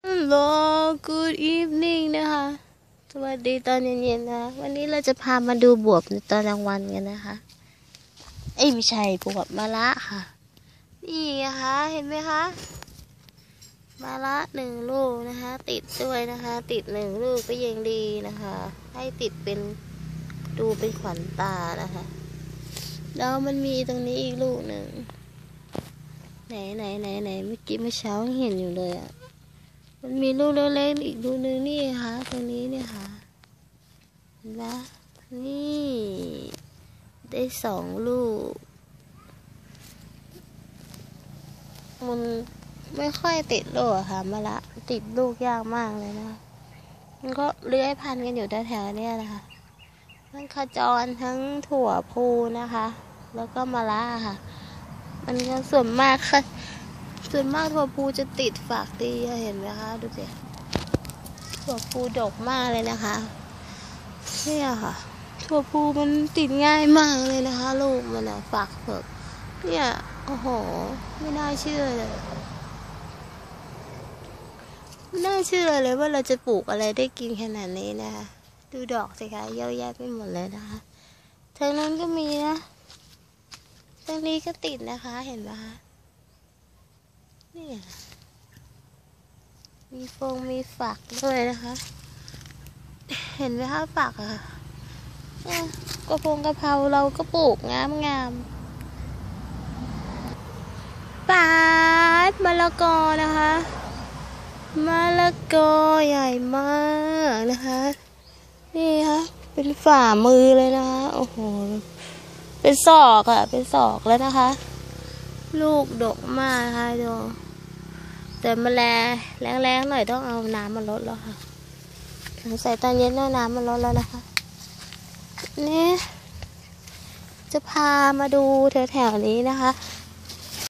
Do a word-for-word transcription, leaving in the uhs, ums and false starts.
Hello good evening นะคะสวัสดีตอนเย็นๆนะวันนี้เราจะพามาดูบวบในตอนกลางวันกันนะคะเอ้ยไม่ใช่บวบมะระค่ะนี่นะคะเห็นไหมคะมะระหนึ่งลูกนะคะติดด้วยนะคะติดหนึ่งลูกก็ยังดีนะคะให้ติดเป็นดูเป็นขวัญตานะคะแล้วมันมีตรงนี้อีกลูกหนึ่งไหนไหนไหนไหนเมื่อกี้เมื่อเช้าเห็นอยู่เลยอ่ะมันมีลูกเล็กๆอีกลูกนึงนี่ค่ะตรงนี้เนี่ยค่ะเห็นไหมนี่ได้สองลูกมันไม่ค่อยติดลูกอะค่ะมะละติดลูกยากมากเลยนะมันก็เลื้อยพันกันอยู่แถวๆเนี้ยนะคะทั้งขจรทั้งถั่วพูนะคะแล้วก็มะละค่ะมันก็ส่วนมากค่ะส่วนมากถั่วพูจะติดฝากดีเห็นไหมคะดูสิถั่วพูดกมากเลยนะคะเนี่ยค่ะถั่วพูมันติดง่ายมากเลยนะคะลูกมันอะฝากเผือกเนี่ยโอ้โหไม่น่าเชื่อเลยไม่น่าเชื่อเลยว่าเราจะปลูกอะไรได้กินขนาดนี้นะคะดูดอกสิคะเยอะแยะไปหมดเลยนะคะทางนั้นก็มีนะตรงนี้ก็ติดนะคะเห็นไหมคะนี่มีฟงมีฝักด้วยนะคะเห็นไหมคะฝักอะกระพงกระเพราเราก็ปลูกงามงามปาดมะละกอนะคะมะละกอใหญ่มากนะคะนี่ค่ะเป็นฝ่ามือเลยนะคะโอ้โหเป็นศอกอะเป็นศอกแล้วนะคะลูกดกมากค่ะดูแต่มาแลแรงๆหน่อยต้องเอาน้ำมาลดแล้วค่ะใส่ตอนเย็นน้ำมันลดแล้วนะคะนี่จะพามาดูแถวๆนี้นะคะ